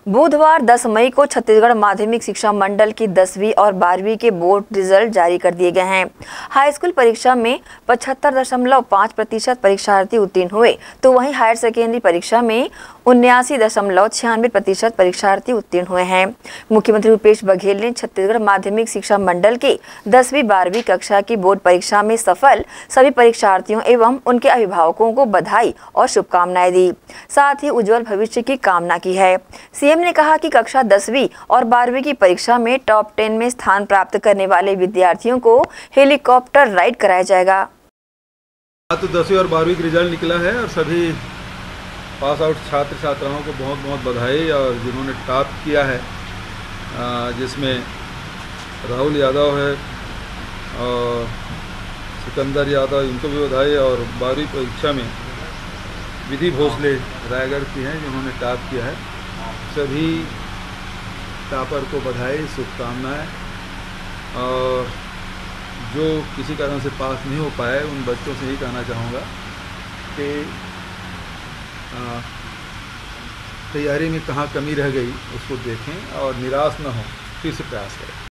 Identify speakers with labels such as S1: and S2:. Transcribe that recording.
S1: बुधवार 10 मई को छत्तीसगढ़ माध्यमिक शिक्षा मंडल की 10वीं और 12वीं के बोर्ड रिजल्ट जारी कर दिए गए हैं। हाई स्कूल परीक्षा में 75.5% परीक्षार्थी उत्तीर्ण हुए, तो वहीं हायर सेकेंडरी परीक्षा में 79.96% परीक्षार्थी उत्तीर्ण हुए हैं। मुख्यमंत्री भूपेश बघेल ने छत्तीसगढ़ माध्यमिक शिक्षा मंडल की 10वीं 12वीं कक्षा की बोर्ड परीक्षा में सफल सभी परीक्षार्थियों एवं उनके अभिभावकों को बधाई और शुभकामनाएं दी, साथ ही उज्जवल भविष्य की कामना की है। सीएम ने कहा कि कक्षा 10वीं और 12वीं की परीक्षा में टॉप 10 में स्थान प्राप्त करने वाले विद्यार्थियों को हेलीकॉप्टर राइड कराया जाएगा।
S2: तो 10वीं और 12वीं का रिजल्ट निकला है और सभी पास आउट छात्र छात्राओं को बहुत बहुत बधाई, और जिन्होंने टॉप किया है जिसमें राहुल यादव है और सिकंदर यादव, इनको भी बधाई। और 12वीं परीक्षा में विधि भोसले रायगढ़ की हैं जिन्होंने टॉप किया है। सभी टॉपर को बधाई, शुभकामनाएं। और जो किसी कारण से पास नहीं हो पाए उन बच्चों से ही कहना चाहूँगा कि तैयारी में कहाँ कमी रह गई उसको देखें और निराश न हो, फिर से प्रयास करें।